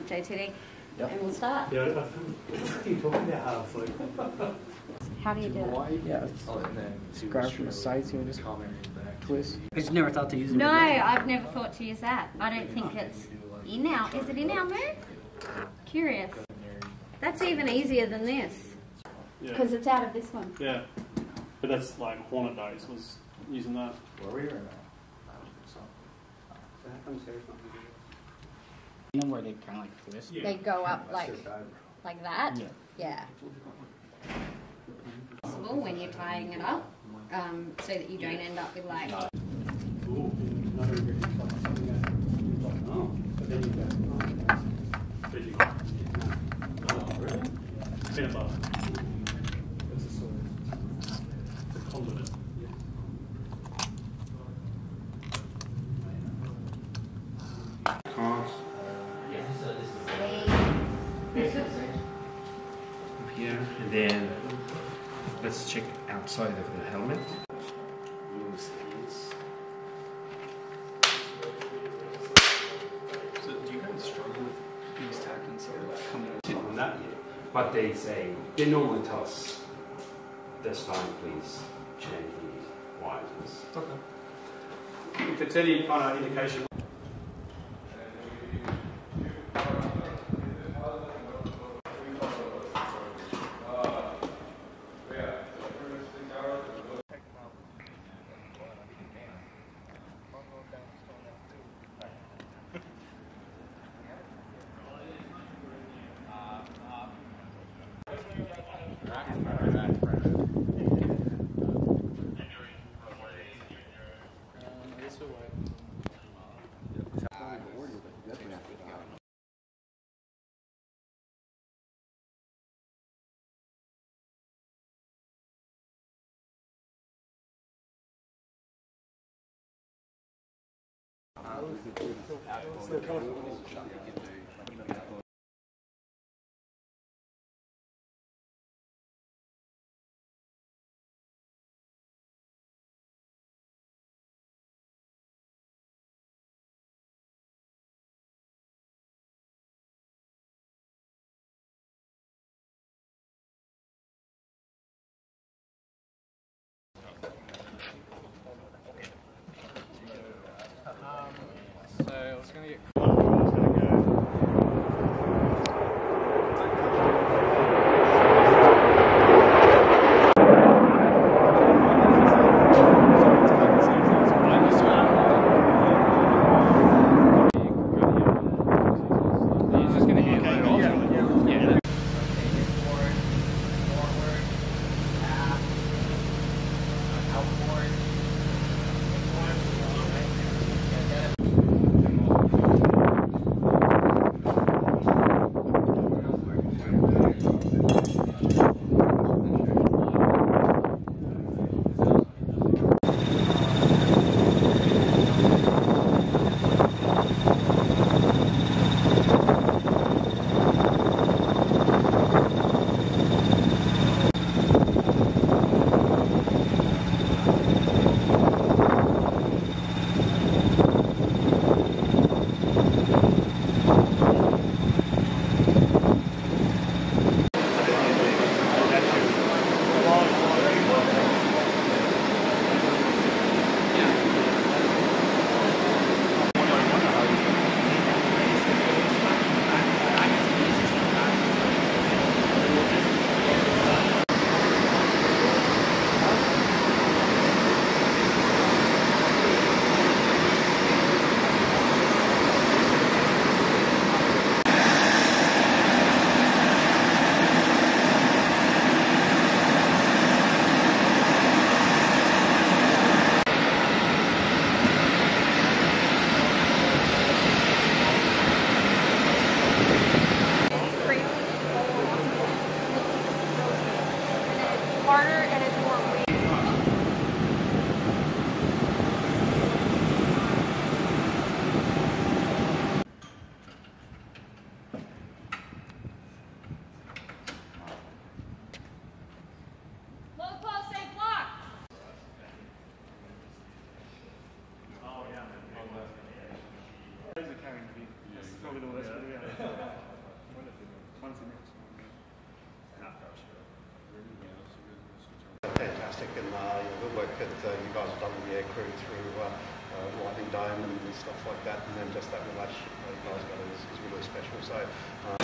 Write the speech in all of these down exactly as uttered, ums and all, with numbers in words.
J T D, Yep. and we'll start. Yeah, what are you talking about, half like? How do you do it? Yeah, it's grab from the sides and just twist. I just never thought to use it. No, I've never thought to use that. I don't think it's in our, is it in our move? Curious. That's even easier than this, because Yeah. it's out of this one. Yeah. But that's like Hornet days was using that. Were we or no? You know where they kind of like twist? Yeah. They go up like, like that? Yeah. Yeah. Possible when you're tying it up, um, so that you don't end up with like... Ooh, another ingredient, like something that, like, oh, but then you go, oh, but you go, oh, really? Peanut butter. That's a sort of, it's a condiment. Can't. Here, and then let's check outside of the helmet. Lose these. So do you guys struggle with these tactics or coming Sitting on that yet, but they say they normally tell us this time, please change the wires. Okay. If it's any kind of indication. So I was going to get... and uh, you know, the work that uh, you guys have done with the aircrew through uh, uh, Lightning Dome and stuff like that, and then just that relationship that you guys got is, is really special. So. Um,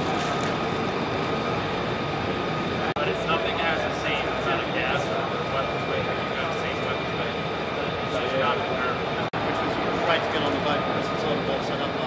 But it's nothing has the same amount of gas or weapons weight. You've got the same weapons weight. It's just not comparable. which was great to get on the boat because it's all well set up.